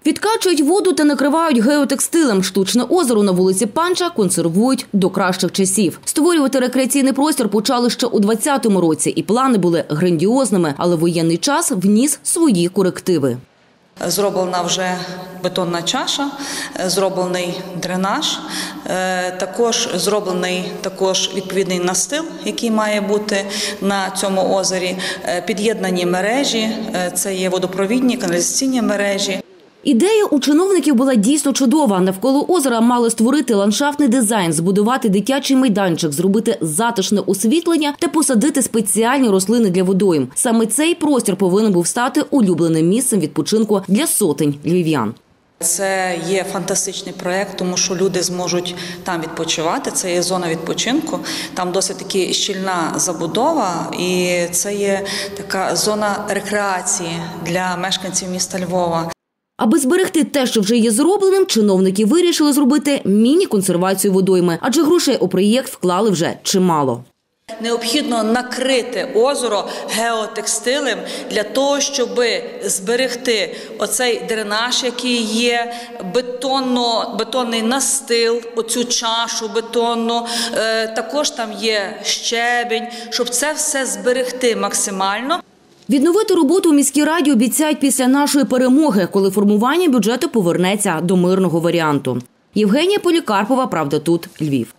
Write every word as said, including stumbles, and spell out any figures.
Відкачують воду та накривають геотекстилем. Штучне озеро на вулиці Панча консервують до кращих часів. Створювати рекреаційний простір почали ще у двадцятому році, і плани були грандіозними, але воєнний час вніс свої корективи. Зроблена вже бетонна чаша, зроблений дренаж, також зроблений також відповідний настил, який має бути на цьому озері, під'єднані мережі, це є водопровідні, каналізаційні мережі. Ідея у чиновників була дійсно чудова. Навколо озера мали створити ландшафтний дизайн, збудувати дитячий майданчик, зробити затишне освітлення та посадити спеціальні рослини для водойм. Саме цей простір повинен був стати улюбленим місцем відпочинку для сотень львів'ян. Це є фантастичний проєкт, тому що люди зможуть там відпочивати. Це є зона відпочинку, там досить таки щільна забудова, і це є така зона рекреації для мешканців міста Львова. Аби зберегти те, що вже є зробленим, чиновники вирішили зробити міні-консервацію водойми, адже грошей у проєкт вклали вже чимало. Необхідно накрити озеро геотекстилем для того, щоб зберегти оцей дренаж, який є, бетонно, бетонний настил, оцю чашу бетонну, е, також там є щебінь, щоб це все зберегти максимально. Відновити роботу у міській раді обіцяють після нашої перемоги, коли формування бюджету повернеться до мирного варіанту. Євгенія Полікарпова, «Правда тут», Львів.